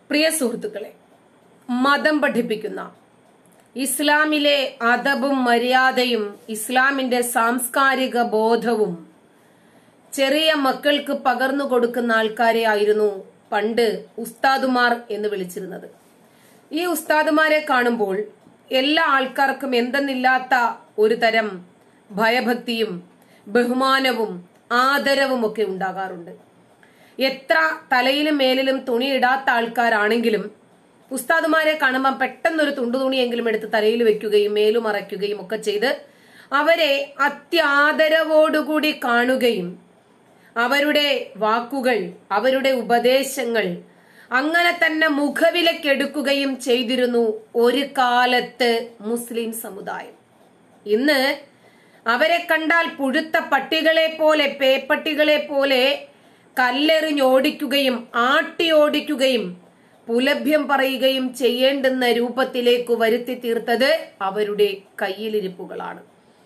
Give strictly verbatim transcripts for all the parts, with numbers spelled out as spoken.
പ്രിയ സുഹൃത്തുക്കളെ, മതം പഠിപ്പിക്കുന്ന ഇസ്ലാമിലെ അദബും മര്യാദയും ഇസ്ലാമിന്റെ സാംസ്കാരിക ബോധവും ചെറിയ മക്കൾക്ക് പകർന്നു കൊടുക്കുന്ന ആൾക്കാരെ ആയിരുന്നു പണ്ട് ഉസ്താദുമാർ എന്ന് വിളിച്ചിരുന്നത്. ഈ ഉസ്താദുമാരെ കാണുമ്പോൾ എല്ലാ ആൾക്കാർക്കും എന്തെന്നില്ലാത്ത ഒരു തരം ഭയഭക്തിയും ബഹുമാനവും ആദരവും ഒക്കെ ഉണ്ടാകാറുണ്ട്. എത്ര തലയിലും മേലിലും തുണിയിടാത്ത ആൾക്കാരാണെങ്കിലും ഉസ്താദുമാരെ കാണുമ്പോൾ പെട്ടെന്നൊരു തുണ്ടു തുണിയെങ്കിലും എടുത്ത് തലയിൽ വെക്കുകയും മേലുമറയ്ക്കുകയും ഒക്കെ ചെയ്ത് അവരെ അത്യാദരവോടുകൂടി കാണുകയും അവരുടെ വാക്കുകൾ, അവരുടെ ഉപദേശങ്ങൾ അങ്ങനെ തന്നെ മുഖവിലക്കെടുക്കുകയും ചെയ്തിരുന്നു ഒരു കാലത്ത് മുസ്ലിം സമുദായം. ഇന്ന് അവരെ കണ്ടാൽ പുഴുത്ത പട്ടികളെ പോലെ, പേപ്പട്ടികളെ പോലെ കല്ലെറിഞ്ഞോടിക്കുകയും ആട്ടി ഓടിക്കുകയും പുലഭ്യം പറയുകയും ചെയ്യേണ്ടുന്ന രൂപത്തിലേക്ക് വരുത്തി തീർത്തത് അവരുടെ കയ്യിലിരിപ്പുകളാണ്.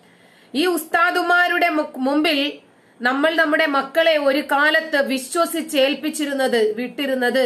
ഈ ഉസ്താദുമാരുടെ മുമ്പിൽ നമ്മൾ നമ്മുടെ മക്കളെ ഒരു കാലത്ത് വിശ്വസിച്ചേൽപ്പിച്ചിരുന്നത്, വിട്ടിരുന്നത്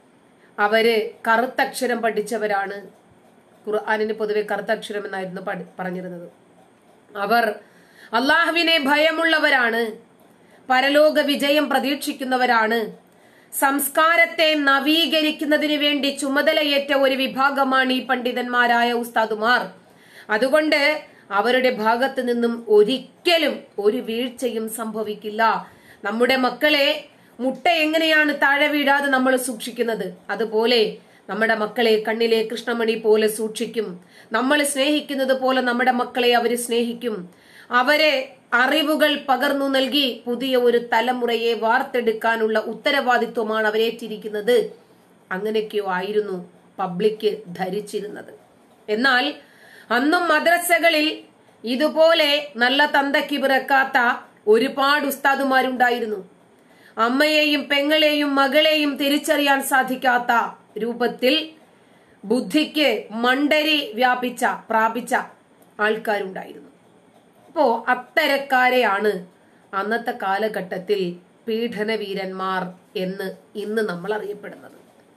അവര് കറുത്തക്ഷരം പഠിച്ചവരാണ്. ഖുർആനിന് പൊതുവെ കറുത്തക്ഷരം എന്നായിരുന്നു പറഞ്ഞിരുന്നത്. അവർ അള്ളാഹുവിനെ ഭയമുള്ളവരാണ്, പരലോക വിജയം പ്രതീക്ഷിക്കുന്നവരാണ്, സംസ്കാരത്തെ നവീകരിക്കുന്നതിന് വേണ്ടി ചുമതലയേറ്റ ഒരു വിഭാഗമാണ് ഈ പണ്ഡിതന്മാരായ ഉസ്താദുമാർ. അതുകൊണ്ട് അവരുടെ ഭാഗത്ത് നിന്നും ഒരിക്കലും ഒരു വീഴ്ചയും സംഭവിക്കില്ല. നമ്മുടെ മക്കളെ മുട്ട എങ്ങനെയാണ് താഴെ വീഴാതെ നമ്മൾ സൂക്ഷിക്കുന്നത്, അതുപോലെ നമ്മുടെ മക്കളെ കണ്ണിലെ കൃഷ്ണമണി പോലെ സൂക്ഷിക്കും. നമ്മൾ സ്നേഹിക്കുന്നത് പോലെ നമ്മുടെ മക്കളെ അവര് സ്നേഹിക്കും. അവരെ അറിവുകൾ പകർന്നു നൽകി പുതിയ ഒരു തലമുറയെ വാർത്തെടുക്കാനുള്ള ഉത്തരവാദിത്വമാണ് അവരേറ്റിരിക്കുന്നത്. അങ്ങനെയൊക്കെയോ ആയിരുന്നു പബ്ലിക് ധരിച്ചിരുന്നത്. എന്നാൽ അന്നും മദ്രസകളിൽ ഇതുപോലെ നല്ല തന്തയ്ക്ക് പിറക്കാത്ത ഒരുപാട് ഉസ്താദുമാരുണ്ടായിരുന്നു. അമ്മയെയും പെങ്ങളെയും മകളെയും തിരിച്ചറിയാൻ സാധിക്കാത്ത രൂപത്തിൽ ബുദ്ധിക്ക് മണ്ടരി വ്യാപിച്ച പ്രാപിച്ച ആൾക്കാരുണ്ടായിരുന്നു. അപ്പോ അത്തരക്കാരെയാണ് അന്നത്തെ കാലഘട്ടത്തിൽ പീഡനവീരന്മാർ എന്ന് ഇന്ന് നമ്മൾ അറിയപ്പെടുന്നത്.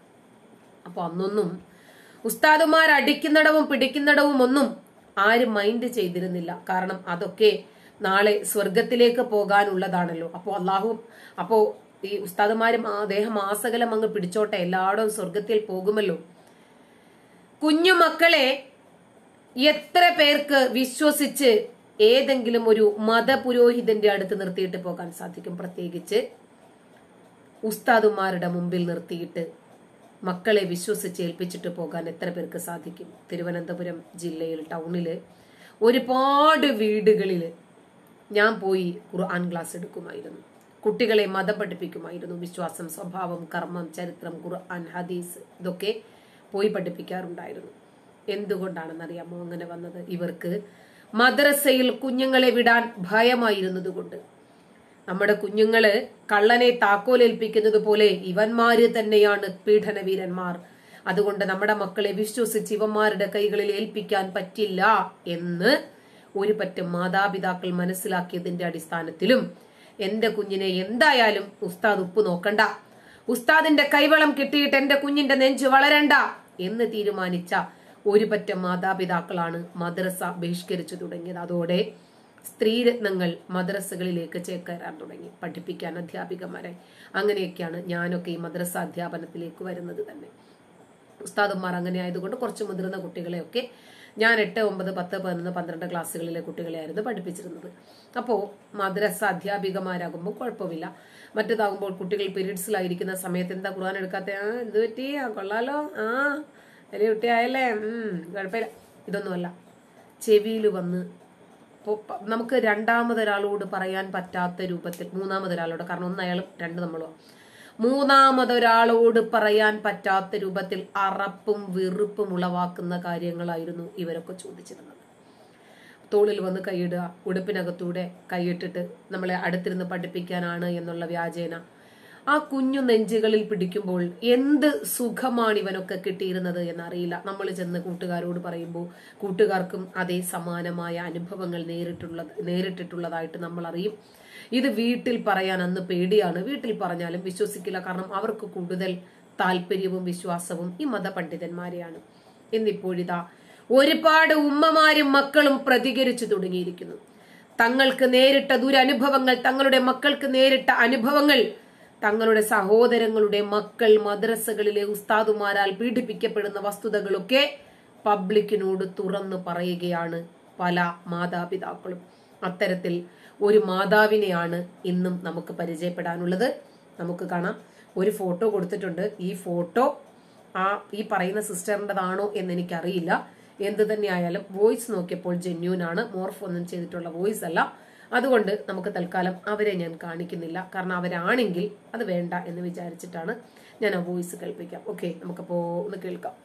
അപ്പൊ അന്നൊന്നും ഉസ്താദുമാർ അടിക്കുന്നിടവും പിടിക്കുന്നിടവും ഒന്നും ആരും മൈൻഡ് ചെയ്തിരുന്നില്ല. കാരണം അതൊക്കെ നാളെ സ്വർഗത്തിലേക്ക് പോകാനുള്ളതാണല്ലോ. അപ്പോ അള്ളാഹു അപ്പോ ഈ ഉസ്താദുമാരും അദ്ദേഹം ആസകലം അങ്ങ് പിടിച്ചോട്ടെ, എല്ലായിടവും സ്വർഗത്തിൽ പോകുമല്ലോ. കുഞ്ഞുമക്കളെ എത്ര പേർക്ക് വിശ്വസിച്ച് ഏതെങ്കിലും ഒരു മതപുരോഹിതന്റെ അടുത്ത് നിർത്തിയിട്ട് പോകാൻ സാധിക്കും? പ്രത്യേകിച്ച് ഉസ്താദുമാരുടെ മുമ്പിൽ നിർത്തിയിട്ട് മക്കളെ വിശ്വസിച്ച് ഏൽപ്പിച്ചിട്ട് പോകാൻ എത്ര പേർക്ക് സാധിക്കും? തിരുവനന്തപുരം ജില്ലയിൽ ടൗണില് ഒരുപാട് വീടുകളില് ഞാൻ പോയി ഖുർആൻ ക്ലാസ് എടുക്കുമായിരുന്നു. കുട്ടികളെ മതം പഠിപ്പിക്കുമായിരുന്നു. വിശ്വാസം, സ്വഭാവം, കർമ്മം, ചരിത്രം, ഖുർആൻ, ഹദീസ് ഇതൊക്കെ പോയി പഠിപ്പിക്കാറുണ്ടായിരുന്നു. എന്തുകൊണ്ടാണെന്നറിയാമോ അങ്ങനെ വന്നത്? ഇവർക്ക് മദ്രസയിൽ കുഞ്ഞുങ്ങളെ വിടാൻ ഭയമായിരുന്നത് കൊണ്ട്. നമ്മുടെ കുഞ്ഞുങ്ങള് കള്ളനെ താക്കോലേൽപ്പിക്കുന്നത് പോലെ ഇവന്മാര് തന്നെയാണ് പീഡനവീരന്മാർ. അതുകൊണ്ട് നമ്മുടെ മക്കളെ വിശ്വസിച്ച് ഇവന്മാരുടെ കൈകളിൽ ഏൽപ്പിക്കാൻ പറ്റില്ല എന്ന് ഒരു പറ്റം മാതാപിതാക്കൾ മനസ്സിലാക്കിയതിന്റെ അടിസ്ഥാനത്തിലും എന്റെ കുഞ്ഞിനെ എന്തായാലും ഉസ്താദ് ഉപ്പ് നോക്കണ്ട, ഉസ്താദിന്റെ കൈവളം കിട്ടിയിട്ട് എന്റെ കുഞ്ഞിന്റെ നെഞ്ച് വളരണ്ട എന്ന് തീരുമാനിച്ച ഒരു പറ്റം മാതാപിതാക്കളാണ് മദ്രസ ബഹിഷ്കരിച്ചു തുടങ്ങിയത്. അതോടെ സ്ത്രീരത്നങ്ങൾ മദ്രസകളിലേക്ക് ചേക്കേറാൻ തുടങ്ങി, പഠിപ്പിക്കാൻ അധ്യാപികമാരായി. അങ്ങനെയൊക്കെയാണ് ഞാനൊക്കെ ഈ മദ്രസ അധ്യാപനത്തിലേക്ക് വരുന്നത് തന്നെ. ഉസ്താദന്മാർ അങ്ങനെ ആയതുകൊണ്ട് കുറച്ച് മുതിർന്ന കുട്ടികളെയൊക്കെ ഞാൻ എട്ട് ഒമ്പത് പത്ത് പതിനൊന്ന് പന്ത്രണ്ട് ക്ലാസ്സുകളിലെ കുട്ടികളെയായിരുന്നു പഠിപ്പിച്ചിരുന്നത്. അപ്പോൾ മദ്രസ അധ്യാപികമാരാകുമ്പോൾ കുഴപ്പമില്ല. മറ്റേതാകുമ്പോൾ കുട്ടികൾ പീരീഡ്സിലായിരിക്കുന്ന സമയത്ത് എന്താ ഖുർആൻ എടുക്കാത്ത, ആ എന്ത് പറ്റി, ആ കൊള്ളാലോ, ആ വലിയ കുട്ടിയായല്ലേ, ഉം കുഴപ്പമില്ല, ഇതൊന്നുമല്ല. ചെവിയിൽ വന്ന് നമുക്ക് രണ്ടാമതൊരാളോട് പറയാൻ പറ്റാത്ത രൂപത്തിൽ, മൂന്നാമതൊരാളോട്, കാരണം ഒന്ന് അയാളും രണ്ട് നമ്മളോ, മൂന്നാമതൊരാളോട് പറയാൻ പറ്റാത്ത രൂപത്തിൽ അറപ്പും വെറുപ്പും ഉളവാക്കുന്ന കാര്യങ്ങളായിരുന്നു ഇവരൊക്കെ ചോദിച്ചിരുന്നത്. തോളിൽ വന്ന് കൈയിടുക, ഉടുപ്പിനകത്തൂടെ കൈയിട്ടിട്ട് നമ്മളെ അടുത്തിരുന്ന് പഠിപ്പിക്കാനാണ് എന്നുള്ള വ്യാജേന ആ കുഞ്ഞു നെഞ്ചുകളിൽ പിടിക്കുമ്പോൾ എന്ത് സുഖമാണ് ഇവനൊക്കെ കിട്ടിയിരുന്നത് എന്നറിയില്ല. നമ്മൾ ചെന്ന് കൂട്ടുകാരോട് പറയുമ്പോൾ കൂട്ടുകാർക്കും അതേ സമാനമായ അനുഭവങ്ങൾ നേരിട്ടുള്ളത് നേരിട്ടിട്ടുള്ളതായിട്ട് നമ്മൾ അറിയും. ഇത് വീട്ടിൽ പറയാൻ അന്ന് പേടിയാണ്. വീട്ടിൽ പറഞ്ഞാലും വിശ്വസിക്കില്ല. കാരണം അവർക്ക് കൂടുതൽ താല്പര്യവും വിശ്വാസവും ഈ മതപണ്ഡിതന്മാരെയാണ്. എന്നിപ്പോഴിതാ ഒരുപാട് ഉമ്മമാരും മക്കളും പ്രതികരിച്ചു തുടങ്ങിയിരിക്കുന്നു. തങ്ങൾക്ക് നേരിട്ട ദുരനുഭവങ്ങൾ, തങ്ങളുടെ മക്കൾക്ക് നേരിട്ട അനുഭവങ്ങൾ, തങ്ങളുടെ സഹോദരങ്ങളുടെ മക്കൾ മദ്രസകളിലെ ഉസ്താദുമാരാൽ പീഡിപ്പിക്കപ്പെടുന്ന വസ്തുതകളൊക്കെ പബ്ലിക്കിനോട് തുറന്നു പറയുകയാണ് പല മാതാപിതാക്കളും. അത്തരത്തിൽ ഒരു മാതാവിനെയാണ് ഇന്നും നമുക്ക് പരിചയപ്പെടാനുള്ളത്. നമുക്ക് കാണാം, ഒരു ഫോട്ടോ കൊടുത്തിട്ടുണ്ട്. ഈ ഫോട്ടോ ആ ഈ പറയുന്ന സിസ്റ്ററിൻ്റെതാണോ എന്ന് എനിക്കറിയില്ല. എന്ത് തന്നെയായാലും വോയിസ് നോക്കിയപ്പോൾ ജെന്യൂൻ ആണ്, മോർഫ് ഒന്നും ചെയ്തിട്ടുള്ള വോയിസ് അല്ല. അതുകൊണ്ട് നമുക്ക് തൽക്കാലം അവരെ ഞാൻ കാണിക്കുന്നില്ല. കാരണം അവരാണെങ്കിൽ അത് വേണ്ട എന്ന് വിചാരിച്ചിട്ടാണ് ഞാൻ ആ വോയിസ് കേൾപ്പിക്കാം. ഓക്കെ, നമുക്കപ്പോ ഒന്ന് കേൾക്കാം.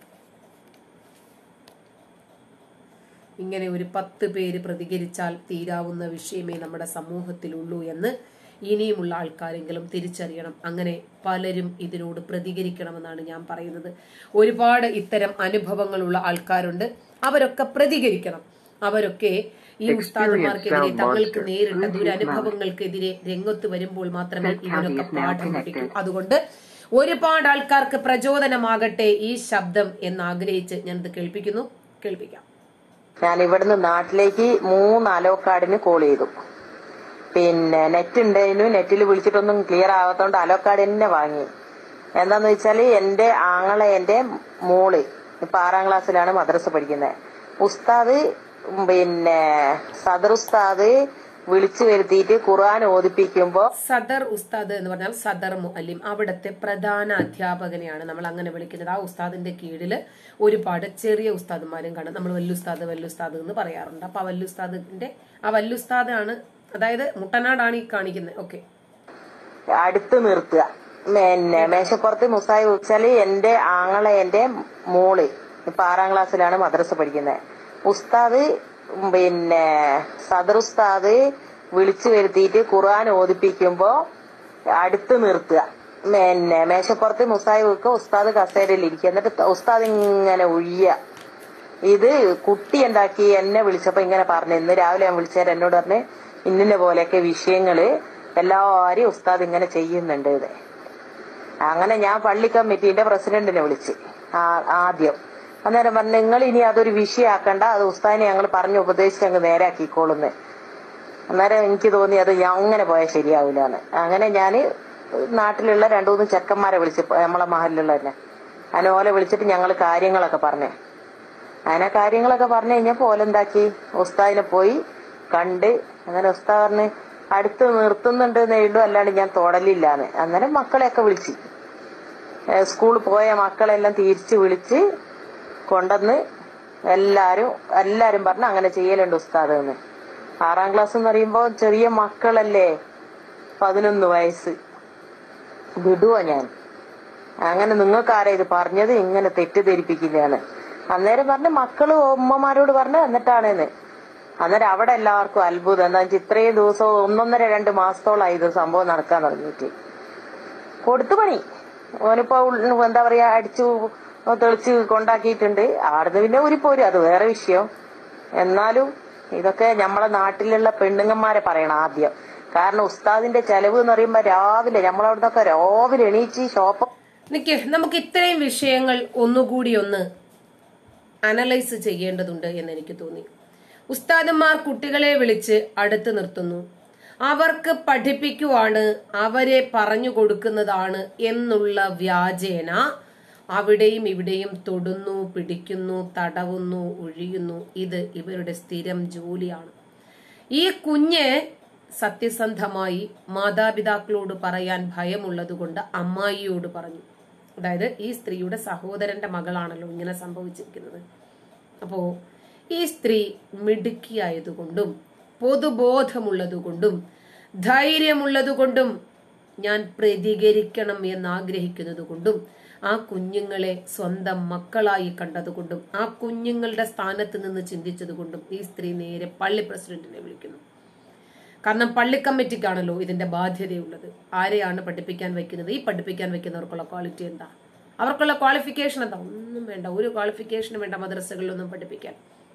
ഇങ്ങനെ ഒരു പത്ത് പേര് പ്രതികരിച്ചാൽ തീരാവുന്ന വിഷയമേ നമ്മുടെ സമൂഹത്തിലുള്ളൂ എന്ന് ഇനിയുമുള്ള ആൾക്കാരെങ്കിലും തിരിച്ചറിയണം. അങ്ങനെ പലരും ഇതിനോട് പ്രതികരിക്കണമെന്നാണ് ഞാൻ പറയുന്നത്. ഒരുപാട് ഇത്തരം അനുഭവങ്ങളുള്ള ആൾക്കാരുണ്ട്, അവരൊക്കെ പ്രതികരിക്കണം. അവരൊക്കെ ഈ ഉസ്താദുമാർക്കെതിരെ, തങ്ങൾക്ക് നേരിട്ട ദുരനുഭവങ്ങൾക്കെതിരെ രംഗത്ത് വരുമ്പോൾ മാത്രമേ ഇവരൊക്കെ പാഠം പഠിക്കൂ. അതുകൊണ്ട് ഒരുപാട് ആൾക്കാർക്ക് പ്രചോദനമാകട്ടെ ഈ ശബ്ദം എന്ന് ആഗ്രഹിച്ച് ഞാനിത് കേൾപ്പിക്കുന്നു. കേൾപ്പിക്കാം. ഞാൻ ഇവിടുന്ന് നാട്ടിലേക്ക് മൂന്ന് അലോക്കാർഡിന് കോൾ ചെയ്തു. പിന്നെ നെറ്റ് ഉണ്ടായിരുന്നു, നെറ്റിൽ വിളിച്ചിട്ടൊന്നും ക്ലിയർ ആവാത്തോണ്ട് അലോക്കാർഡ് തന്നെ വാങ്ങി. എന്താന്ന് വെച്ചാല് എന്റെ ആങ്ങളെ എന്റെ മോള് ഇപ്പൊ ആറാം ക്ലാസ്സിലാണ് മദ്രസ പഠിക്കുന്നത്. ഉസ്താദ് പിന്നെ സദർ ഉസ്താദ് വിളിച്ചു വരുത്തിയിട്ട് ഖുർആൻ ഓദിപ്പിക്കുമ്പോ, സദർ ഉസ്താദ് എന്ന് പറഞ്ഞാൽ സദർ മുഅല്ലിം, അവിടുത്തെ പ്രധാന അധ്യാപകനെയാണ് നമ്മൾ അങ്ങനെ വിളിക്കുന്നത്. ആ ഉസ്താദിന്റെ കീഴില് ഒരുപാട് ചെറിയ ഉസ്താദുമാരും കാണും. നമ്മൾ വല്ലുസ്താദ് വല്ലുസ്താദ് എന്ന് പറയാറുണ്ട്. അപ്പൊ ആ വല്ലുസ്താദിന്റെ ആ വല്ലുസ്താദാണ്, അതായത് മുട്ടനാടാണ് ഈ കാണിക്കുന്നത്. ഓക്കെ, അടുത്ത് നിർത്തുക. പിന്നെ മേശപ്പുറത്ത് മുസായി വെച്ചാല് എന്റെ ആങ്ങളെ എന്റെ മോള് ഇപ്പൊ ആറാം ക്ലാസ്സിലാണ് മദ്രസ പഠിക്കുന്നത്. ഉസ്താദ് പിന്നെ സദർ ഉസ്താദ് വിളിച്ചു വരുത്തിയിട്ട് ഖുർആൻ ഓദിപ്പിക്കുമ്പോ അടുത്ത് നിർത്തുക. പിന്നെ മേശപ്പുറത്ത് മുസായി വെക്കുക, ഉസ്താദ് കസേരയിൽ ഇരിക്കുക. എന്നിട്ട് ഉസ്താദ് ഇങ്ങനെ ഒഴിയ. ഇത് കുട്ടി എന്താക്കി എന്നെ വിളിച്ചപ്പോ ഇങ്ങനെ പറഞ്ഞു, ഇന്ന് രാവിലെ ഞാൻ വിളിച്ചേരം എന്നോട് പറഞ്ഞ് ഇന്നിന്റെ പോലെയൊക്കെ വിഷയങ്ങള് എല്ലാരും ഉസ്താദ് ഇങ്ങനെ ചെയ്യുന്നുണ്ട്. ഇത് അങ്ങനെ ഞാൻ പള്ളി കമ്മിറ്റീന്റെ പ്രസിഡന്റിനെ വിളിച്ച് ആദ്യം. അന്നേരം പറഞ്ഞു, നിങ്ങൾ ഇനി അതൊരു വിഷയമാക്കണ്ട, അത് ഉസ്താദിനെ ഞങ്ങൾ പറഞ്ഞ് ഉപദേശിച്ച് അങ്ങ് നേരാക്കിക്കോളുന്ന്. അന്നേരം എനിക്ക് തോന്നി അത് ഞാൻ അങ്ങനെ പോയാൽ ശരിയാവില്ലാന്ന്. അങ്ങനെ ഞാന് നാട്ടിലുള്ള രണ്ടു മൂന്ന് ചെക്കന്മാരെ വിളിച്ച്, നമ്മളെ മഹലിലുള്ള തന്നെ അങ്ങനെ ഓലെ വിളിച്ചിട്ട് ഞങ്ങൾ കാര്യങ്ങളൊക്കെ പറഞ്ഞേ. അങ്ങനെ കാര്യങ്ങളൊക്കെ പറഞ്ഞു കഴിഞ്ഞപ്പോ ഓലെന്താക്കി, ഉസ്താദിനെ പോയി കണ്ട്. അങ്ങനെ ഉസ്താദ് പറഞ്ഞ് അടുത്ത് നിർത്തുന്നുണ്ട് എഴുതും, അല്ലാണ്ട് ഞാൻ തൊടലില്ലാന്ന്. അന്നേരം മക്കളെയൊക്കെ വിളിച്ച്, സ്കൂളിൽ പോയ മക്കളെല്ലാം തിരിച്ച് വിളിച്ച് കൊണ്ടുവന്ന് എല്ലാരും എല്ലാരും പറഞ്ഞ് അങ്ങനെ ചെയ്യലുണ്ട് ഉസ്താദ് എന്ന്. ആറാം ക്ലാസ് എന്ന് പറയുമ്പോ ചെറിയ മക്കളല്ലേ, പതിനൊന്ന് വയസ്സ്. വിടുവോ ഞാൻ? അങ്ങനെ നിങ്ങൾക്ക് ആരാ ഇത് പറഞ്ഞത്, ഇങ്ങനെ തെറ്റിദ്ധരിപ്പിക്കില്ലാന്ന്. അന്നേരം പറഞ്ഞ് മക്കള് ഉമ്മമാരോട് പറഞ്ഞ് എന്നിട്ടാണെന്ന്. അന്നേരം അവിടെ എല്ലാവർക്കും അത്ഭുതം. എന്താ വെച്ചാൽ ഇത്രയും ദിവസം ഒന്നൊന്നര രണ്ട് മാസത്തോളായി ഇത് സംഭവം നടക്കാൻ തുടങ്ങിയിട്ട്. കൊടുത്തു പണി ഓനിപ്പോ എന്താ പറയാ അടിച്ചു തെളിച്ച് കൊണ്ടാക്കിയിട്ടുണ്ട്. ആടുന്ന് പിന്നെ ഊരിപ്പോരും, അത് വേറെ വിഷയം. എന്നാലും ഇതൊക്കെ നമ്മളെ നാട്ടിലുള്ള പെണ്ണുങ്ങന്മാരെ പറയണം ആദ്യം. കാരണം ഉസ്താദിന്റെ ചെലവ് എന്ന് പറയുമ്പോ രാവിലെ നമ്മളവിടുന്നൊക്കെ രാവിലെ എണീച്ച് ഷോപ്പ് നിക്ക്. നമുക്ക് ഇത്രയും വിഷയങ്ങൾ ഒന്നുകൂടി ഒന്ന് അനലൈസ് ചെയ്യേണ്ടതുണ്ട് എന്ന് എനിക്ക് തോന്നി. ഉസ്താദന്മാർ കുട്ടികളെ വിളിച്ച് അടുത്ത് നിർത്തുന്നു, അവർക്ക് പഠിപ്പിക്കുവാണ്, അവരെ പറഞ്ഞു കൊടുക്കുന്നതാണ് എന്നുള്ള വ്യാജേന അവിടെയും ഇവിടെയും തൊടുന്നു, പിടിക്കുന്നു, തടവുന്നു, ഒഴിയുന്നു. ഇത് ഇവരുടെ സ്ഥിരം ജോലിയാണ്. ഈ കുഞ്ഞ് സത്യസന്ധമായി മാതാപിതാക്കളോട് പറയാൻ ഭയമുള്ളതുകൊണ്ട് അമ്മായിയോട് പറഞ്ഞു. അതായത് ഈ സ്ത്രീയുടെ സഹോദരന്റെ മകളാണല്ലോ ഇങ്ങനെ സംഭവിച്ചിരിക്കുന്നത്. അപ്പോ ഈ സ്ത്രീ മിടുക്കിയായതുകൊണ്ടും പൊതുബോധമുള്ളതുകൊണ്ടും ധൈര്യമുള്ളതുകൊണ്ടും ഞാൻ പ്രതികരിക്കണം എന്ന് ആഗ്രഹിക്കുന്നത് കൊണ്ടും ആ കുഞ്ഞുങ്ങളെ സ്വന്തം മക്കളായി കണ്ടതുകൊണ്ടും ആ കുഞ്ഞുങ്ങളുടെ സ്ഥാനത്ത് നിന്ന് ചിന്തിച്ചതുകൊണ്ടും ഈ സ്ത്രീ നേരെ പള്ളി പ്രസിഡന്റിനെ വിളിക്കുന്നു. കാരണം പള്ളി കമ്മിറ്റിക്കാണല്ലോ ഇതിന്റെ ബാധ്യതയുള്ളത്. ആരെയാണ് പഠിപ്പിക്കാൻ വെക്കുന്നത്? ഈ പഠിപ്പിക്കാൻ വെക്കുന്നവർക്കുള്ള ക്വാളിറ്റി എന്താ? അവർക്കുള്ള ക്വാളിഫിക്കേഷൻ എന്താ? ഒന്നും വേണ്ട, ഒരു ക്വാളിഫിക്കേഷനും വേണ്ട മദ്രസകളിലൊന്നും പഠിപ്പിക്കാൻ.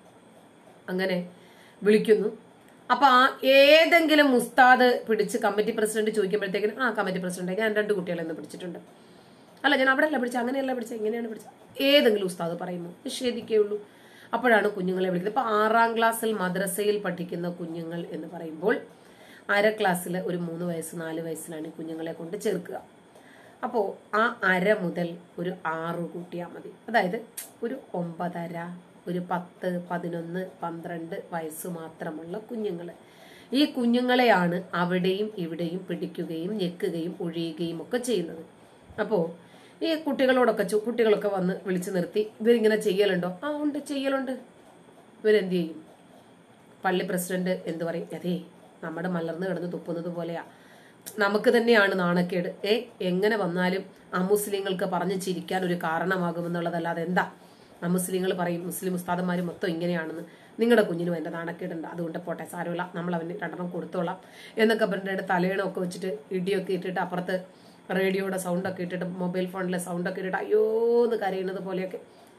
അങ്ങനെ വിളിക്കുന്നു. അപ്പൊ ആ ഏതെങ്കിലും ഉസ്താദ് പിടിച്ച് കമ്മിറ്റി പ്രസിഡന്റ് ചോദിക്കുമ്പോഴത്തേക്കിനും ആ കമ്മിറ്റി പ്രസിഡന്റ് ഞാൻ രണ്ട് കുട്ടികളെ ഒന്ന് പിടിച്ചിട്ടുണ്ട്, അല്ല ഞാൻ അവിടെ അല്ല പഠിച്ചത്, അങ്ങനെയല്ല പഠിച്ചത്, ഇങ്ങനെയാണ് പഠിച്ചത്, ഏതെങ്കിലും ഉസ്താദ് പറയുമോ? നിഷേധിക്കുകയുള്ളൂ. അപ്പോഴാണ് കുഞ്ഞുങ്ങളെ വിളിക്കുന്നത്. ഇപ്പൊ ആറാം ക്ലാസ്സിൽ മദ്രസയിൽ പഠിക്കുന്ന കുഞ്ഞുങ്ങൾ എന്ന് പറയുമ്പോൾ അര ക്ലാസ്സിൽ ഒരു മൂന്ന് വയസ്സ് നാല് വയസ്സിലാണ് കുഞ്ഞുങ്ങളെ കൊണ്ട് ചേർക്കുക. അപ്പോ ആ അര മുതൽ ഒരു ആറ് കൂട്ടിയാൽ മതി. അതായത് ഒരു ഒമ്പതര, ഒരു പത്ത് പതിനൊന്ന് പന്ത്രണ്ട് വയസ്സ് മാത്രമുള്ള കുഞ്ഞുങ്ങൾ. ഈ കുഞ്ഞുങ്ങളെയാണ് അവിടെയും ഇവിടെയും പിടിക്കുകയും ഞെക്കുകയും ഒഴിയുകയും ഒക്കെ ചെയ്യുന്നത്. അപ്പോ ഈ കുട്ടികളോടൊക്കെ കുട്ടികളൊക്കെ വന്ന് വിളിച്ചു നിർത്തി ഇവരിങ്ങനെ ചെയ്യലുണ്ടോ? ആ ഉണ്ട്, ചെയ്യലുണ്ട്. ഇവരെന്ത് ചെയ്യും? പള്ളി പ്രസിഡന്റ് എന്ത് പറയും? അതേ നമ്മുടെ മലർന്ന് കിടന്ന് തുപ്പുന്നത് പോലെയാ, നമുക്ക് തന്നെയാണ് നാണക്കേട്. ഏ എങ്ങനെ വന്നാലും അമുസ്ലിങ്ങൾക്ക് പറഞ്ഞു ചിരിക്കാൻ ഒരു കാരണമാകുമെന്നുള്ളതല്ലാതെ എന്താ? അമുസ്ലിങ്ങൾ പറയും മുസ്ലിം ഉസ്താദന്മാർ മൊത്തം ഇങ്ങനെയാണെന്ന്. നിങ്ങളുടെ കുഞ്ഞിനും എന്റെ നാണക്കേടുണ്ട്, അതുകൊണ്ട് പോട്ടെ സാരമില്ല, നമ്മൾ അവന് രണ്ടെണ്ണം കൊടുത്തോളാം എന്നൊക്കെ പറഞ്ഞിട്ട് തലേണൊക്കെ വെച്ചിട്ട് ഇടിയൊക്കെ ഇട്ടിട്ട് അപ്പുറത്ത് റേഡിയോയുടെ സൗണ്ടൊക്കെ ഇട്ടിട്ട് മൊബൈൽ ഫോണിലെ സൗണ്ടൊക്കെ ഇട്ടിട്ട് അയ്യോ എന്ന് കരയുന്നത് പോലെയൊക്കെ.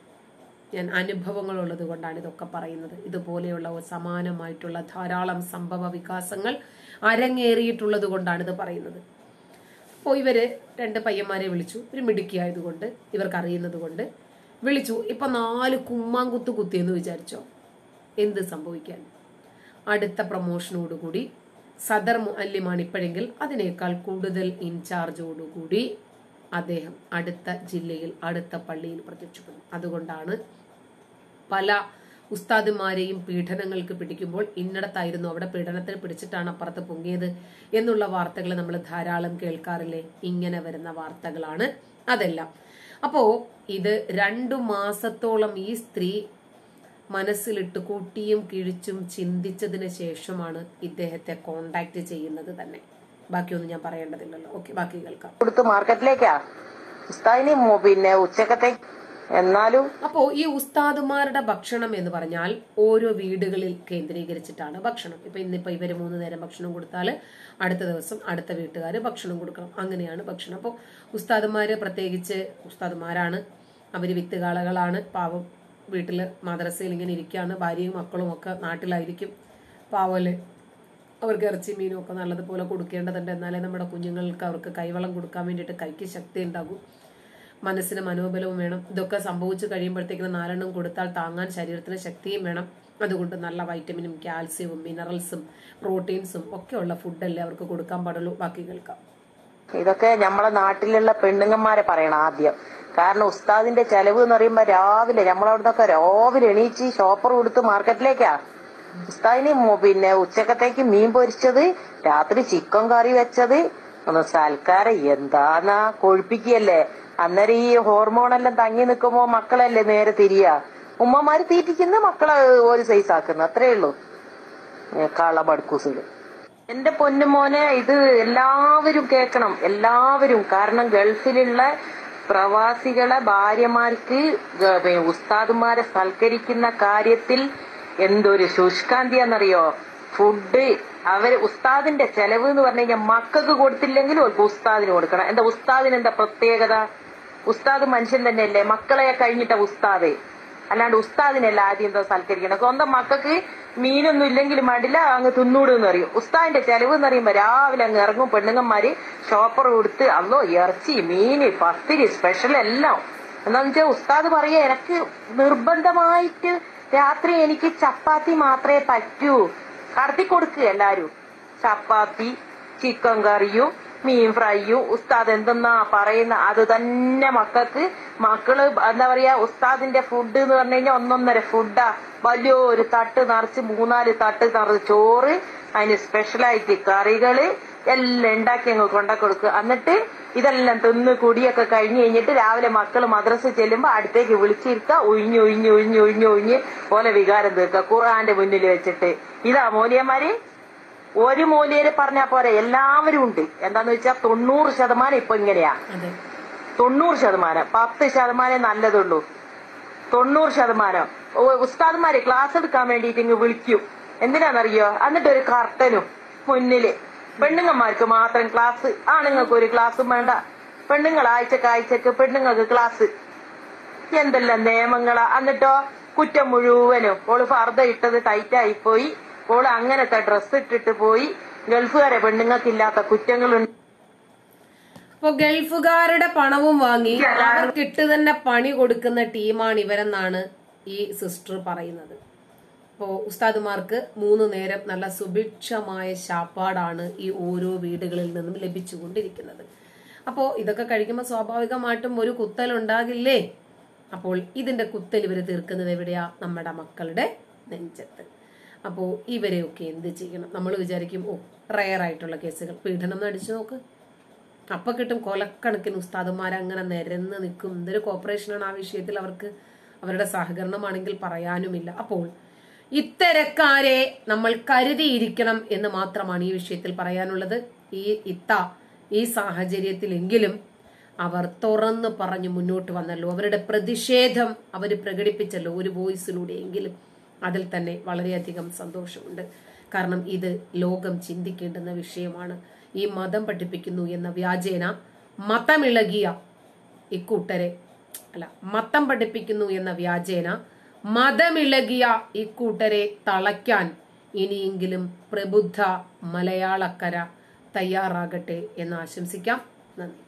ഞാൻ അനുഭവങ്ങളുള്ളത് കൊണ്ടാണ് ഇതൊക്കെ പറയുന്നത്. ഇതുപോലെയുള്ള സമാനമായിട്ടുള്ള ധാരാളം സംഭവ വികാസങ്ങൾ അരങ്ങേറിയിട്ടുള്ളത് കൊണ്ടാണ് ഇത് പറയുന്നത്. അപ്പോൾ ഇവര് രണ്ട് പയ്യന്മാരെ വിളിച്ചു. ഒരു മിടുക്കിയായതുകൊണ്ട് ഇവർക്ക് അറിയുന്നത് കൊണ്ട് വിളിച്ചു. ഇപ്പൊ നാല് കുമ്മാങ്കുത്ത് കുത്തിയെന്ന് വിചാരിച്ചോ, എന്ത് സംഭവിക്കാൻ? അടുത്ത പ്രൊമോഷനോടുകൂടി സദർ മുഅല്ലിമാണ് ഇപ്പോഴെങ്കിൽ അതിനേക്കാൾ കൂടുതൽ ഇൻചാർജോടുകൂടി അദ്ദേഹം അടുത്ത ജില്ലയിൽ അടുത്ത പള്ളിയിൽ പ്രത്യക്ഷപ്പെടും. അതുകൊണ്ടാണ് പല ഉസ്താദുമാരെയും പീഡനങ്ങൾക്ക് പിടിക്കുമ്പോൾ ഇന്നടത്തായിരുന്നു അവിടെ പീഡനത്തിൽ പിടിച്ചിട്ടാണ് അപ്പുറത്ത് പൊങ്ങിയത് എന്നുള്ള വാർത്തകൾ നമ്മൾ ധാരാളം കേൾക്കാറില്ലേ? ഇങ്ങനെ വരുന്ന വാർത്തകളാണ് അതെല്ലാം. അപ്പോ ഇത് രണ്ടു മാസത്തോളം ഈ സ്ത്രീ മനസ്സിലിട്ട് കൂട്ടിയും കിഴിച്ചും ചിന്തിച്ചതിന് ശേഷമാണ് ഇദ്ദേഹത്തെ കോണ്ടാക്ട് ചെയ്യുന്നത് തന്നെ. ബാക്കിയൊന്നും ഞാൻ പറയേണ്ടതില്ലല്ലോ. ഓക്കെ, ബാക്കി കേൾക്കാം. കൊടുത്ത് മാർക്കറ്റിലേക്കാ ഉസ്താദിന് പിന്നെ ഉച്ചക്കത്തേക്ക്. എന്നാലും അപ്പോ ഈ ഉസ്താദുമാരുടെ ഭക്ഷണം എന്ന് പറഞ്ഞാൽ ഓരോ വീടുകളിൽ കേന്ദ്രീകരിച്ചിട്ടാണ് ഭക്ഷണം. ഇപ്പൊ ഇന്നിപ്പോ ഇവര് മൂന്ന് നേരം ഭക്ഷണം കൊടുത്താൽ അടുത്ത ദിവസം അടുത്ത വീട്ടുകാര് ഭക്ഷണം കൊടുക്കണം. അങ്ങനെയാണ് ഭക്ഷണം. അപ്പോൾ ഉസ്താദുമാര് പ്രത്യേകിച്ച് ഉസ്താദുമാരാണ്, അവര് വിത്തുകാളകളാണ്. പാവം വീട്ടില് മദ്രസയിൽ ഇങ്ങനെ ഇരിക്കുകയാണ്, ഭാര്യയും മക്കളും ഒക്കെ നാട്ടിലായിരിക്കും. പാവല് അവർക്ക് ഇറച്ചി മീനും ഒക്കെ നല്ലതുപോലെ കൊടുക്കേണ്ടതുണ്ട്. എന്നാലേ നമ്മുടെ കുഞ്ഞുങ്ങൾക്ക് അവർക്ക് കൈവളം കൊടുക്കാൻ വേണ്ടിയിട്ട് കൈക്ക് ശക്തി ഉണ്ടാകും, മനസ്സിന് മനോബലവും വേണം. ഇതൊക്കെ സംഭവിച്ചു കഴിയുമ്പോഴത്തേക്കിനും നാലെണ്ണം കൊടുത്താൽ താങ്ങാൻ ശരീരത്തിന് ശക്തിയും വേണം. അതുകൊണ്ട് നല്ല വൈറ്റമിനും കാൽസ്യവും മിനറൽസും പ്രോട്ടീൻസും ഒക്കെ ഉള്ള ഫുഡല്ലേ അവർക്ക് കൊടുക്കാൻ പാടുള്ളൂ. ബാക്കി കേൾക്കാം. ഇതൊക്കെ നമ്മളെ നാട്ടിലുള്ള പെണ്ണുങ്ങന്മാരെ പറയണം ആദ്യം. കാരണം ഉസ്താദിന്റെ ചെലവ് എന്ന് പറയുമ്പോ രാവിലെ നമ്മളവിടുന്നൊക്കെ രാവിലെ എണീച്ച് ഷോപ്പർ കൊടുത്ത് മാർക്കറ്റിലേക്കാ. ഉസ്താദിന് പിന്നെ ഉച്ചക്കത്തേക്ക് മീൻ പൊരിച്ചത്, രാത്രി ചിക്കൻ കറി വെച്ചത്, ഒന്ന് സൽക്കാരം എന്താന്നാ കൊഴുപ്പിക്കല്ലേ. അന്നേരം ഈ ഹോർമോണെല്ലാം തങ്ങി നിൽക്കുമ്പോ മക്കളല്ലേ നേരെ തിരിയാ. ഉമ്മമാര് തീറ്റിക്കുന്ന മക്കളെ ഒരു സൈസ് ആക്കുന്നു, അത്രേ ഉള്ളൂ. കളബടുക്കൂസില് എന്റെ പൊന്നുമോനെ ഇത് എല്ലാവരും കേൾക്കണം, എല്ലാവരും. കാരണം ഗൾഫിലുള്ള പ്രവാസികളെ ഭാര്യമാർക്ക് ഉസ്താദുമാരെ സൽക്കരിക്കുന്ന കാര്യത്തിൽ എന്തൊരു ശുഷ്കാന്തിയാന്നറിയോ? ഫുഡ് അവര് ഉസ്താദിന്റെ ചെലവ് എന്ന് പറഞ്ഞു കഴിഞ്ഞാൽ മക്കൾക്ക് കൊടുത്തില്ലെങ്കിലും അവർക്ക് ഉസ്താദിന് കൊടുക്കണം. എന്താ ഉസ്താദിന് എന്താ പ്രത്യേകത? ഉസ്താദ് മനുഷ്യൻ തന്നെയല്ലേ, മക്കളെ കഴിഞ്ഞിട്ട ഉസ്താദ്. അല്ലാണ്ട് ഉസ്താദിനല്ല ആദ്യം എന്താ സൽക്കരിക്കണം. സ്വന്തം മക്കൾക്ക് മീനൊന്നും ഇല്ലെങ്കിലും മടില്ല, അങ്ങ് തിന്നൂടെന്ന് പറയും. ഉസ്താദിന്റെ ചെലവ് എന്ന് പറയുമ്പോ രാവിലെ അങ്ങ് ഇറങ്ങും പെണ്ണുങ്ങന്മാര് ഷോപ്പർ കൊടുത്ത് അല്ലോ ഇറച്ചി മീന് പത്തിരി സ്പെഷ്യൽ എല്ലാം. എന്താന്ന് വെച്ചാൽ ഉസ്താദ് പറയാ എനിക്ക് നിർബന്ധമായിട്ട് രാത്രി എനിക്ക് ചപ്പാത്തി മാത്രമേ പറ്റൂ. കടത്തി കൊടുക്കുക എല്ലാരും. ചപ്പാത്തി ചിക്കൻ കറിയും മീൻ ഫ്രൈയും ഉസ്താദ് എന്തെന്നാ പറയുന്ന അത് തന്നെ മക്കൾക്ക്. മക്കള് എന്താ പറയാ ഉസ്താദിന്റെ ഫുഡ് എന്ന് പറഞ്ഞു കഴിഞ്ഞാൽ ഒന്നൊന്നര ഫുഡാ. വലിയൊരു തട്ട് നിറച്ച് മൂന്നാല് തട്ട് നിറച്ച് ചോറ്, അതിന് സ്പെഷ്യലായിട്ട് കറികള് എല്ലാം ഉണ്ടാക്കി അങ്ങ് കൊണ്ട കൊടുക്കുക. എന്നിട്ട് ഇതെല്ലാം തിന്ന് കുടിയൊക്കെ കഴിഞ്ഞ് കഴിഞ്ഞിട്ട് രാവിലെ മക്കള് മദ്രസ ചെല്ലുമ്പോ അടുത്തേക്ക് വിളിച്ചിരുത്തുക. ഒഴിഞ്ഞ് ഒഴിഞ്ഞ് ഒഴിഞ്ഞ് ഒഴിഞ്ഞ് ഒഴിഞ്ഞ് പോലെ വികാരം തീർക്കുക ഖുർആന്റെ മുന്നിൽ വെച്ചിട്ട്. ഇതാ മൂല്യന്മാര്. ഒരു മൂല്യര് പറഞ്ഞാ പോരെ, എല്ലാവരും ഉണ്ട്. എന്താന്ന് വെച്ചാൽ തൊണ്ണൂറ് ശതമാനം ഇപ്പൊ ഇങ്ങനെയാ. തൊണ്ണൂറ് ശതമാനം പത്ത് ശതമാനം നല്ലതുള്ളൂ. തൊണ്ണൂറ് ശതമാനം ഉസ്താദ്മാര് ക്ലാസ് എടുക്കാൻ വേണ്ടിയിട്ട് ഇങ്ങ് വിളിക്കും. എന്തിനാണെന്നറിയോ? എന്നിട്ട് ഒരു കർട്ടനും മുന്നില് പെണ്ണുങ്ങന്മാർക്ക് മാത്രം ക്ലാസ്, ആണുങ്ങൾക്ക് ഒരു ക്ലാസ്സും വേണ്ട. പെണ്ണുങ്ങൾ ആഴ്ചക്ക് ആഴ്ചക്ക് പെണ്ണുങ്ങൾക്ക് ക്ലാസ്. എന്തെല്ലാം നിയമങ്ങളാ. എന്നിട്ടോ കുറ്റം മുഴുവനും ഓള് ഫർദ ഇട്ടത് ടൈറ്റായി പോയി, ഓള് അങ്ങനത്തെ ഡ്രസ്സ് ഇട്ടിട്ട് പോയി. ഗൾഫുകാരെ പെണ്ണുങ്ങൾക്ക് ഇല്ലാത്ത കുറ്റങ്ങളുണ്ട്. അപ്പൊ ഗൾഫുകാരുടെ പണവും വാങ്ങി അവർക്കിട്ട് തന്നെ പണി കൊടുക്കുന്ന ടീമാണ് ഇവരെന്നാണ് ഈ സിസ്റ്റർ പറയുന്നത്. അപ്പോ ഉസ്താദുമാർക്ക് മൂന്ന് നേരം നല്ല സുഭിക്ഷമായ ശാപ്പാടാണ് ഈ ഓരോ വീടുകളിൽ നിന്നും ലഭിച്ചുകൊണ്ടിരിക്കുന്നത്. അപ്പോ ഇതൊക്കെ കഴിക്കുമ്പോൾ സ്വാഭാവികമായിട്ടും ഒരു കുത്തൽ ഉണ്ടാകില്ലേ? അപ്പോൾ ഇതിന്റെ കുത്തൽ ഇവര് തീർക്കുന്നത് എവിടെയാ? നമ്മുടെ മക്കളുടെ നെഞ്ചത്ത്. അപ്പോ ഇവരെയൊക്കെ എന്ത് ചെയ്യണം? നമ്മൾ വിചാരിക്കും ഓ റയർ ആയിട്ടുള്ള കേസുകൾ, പീഡനം അടിച്ചു നോക്ക്, അപ്പൊ കിട്ടും കൊലക്കണക്കിന് ഉസ്താദുമാരെ അങ്ങനെ നിരന്ന് നിൽക്കും. എന്തൊരു കോപ്പറേഷനാണ് ആ വിഷയത്തിൽ അവർക്ക്, അവരുടെ സഹകരണമാണെങ്കിൽ പറയാനുമില്ല. അപ്പോൾ ഇത്തരക്കാരെ നമ്മൾ കരുതിയിരിക്കണം എന്ന് മാത്രമാണ് ഈ വിഷയത്തിൽ പറയാനുള്ളത്. ഈ ഇത്ത ഈ സാഹചര്യത്തിലെങ്കിലും അവർ തുറന്നു പറഞ്ഞു മുന്നോട്ട് വന്നല്ലോ, അവരുടെ പ്രതിഷേധം അവർ പ്രകടിപ്പിച്ചല്ലോ ഒരു വോയിസിലൂടെയെങ്കിലും. അതിൽ തന്നെ വളരെയധികം സന്തോഷമുണ്ട്. കാരണം ഇത് ലോകം ചിന്തിക്കേണ്ടുന്ന വിഷയമാണ്. ഈ മതം പഠിപ്പിക്കുന്നു എന്ന വ്യാജേന മതമിളകിയ ഇക്കൂട്ടരെ അല്ല മതം പഠിപ്പിക്കുന്നു എന്ന വ്യാജേന മതമിളകിയ ഇക്കൂട്ടരെ തളയ്ക്കാൻ ഇനിയെങ്കിലും പ്രബുദ്ധ മലയാളക്കര തയ്യാറാകട്ടെ എന്ന് ആശംസിക്കാം. നന്ദി.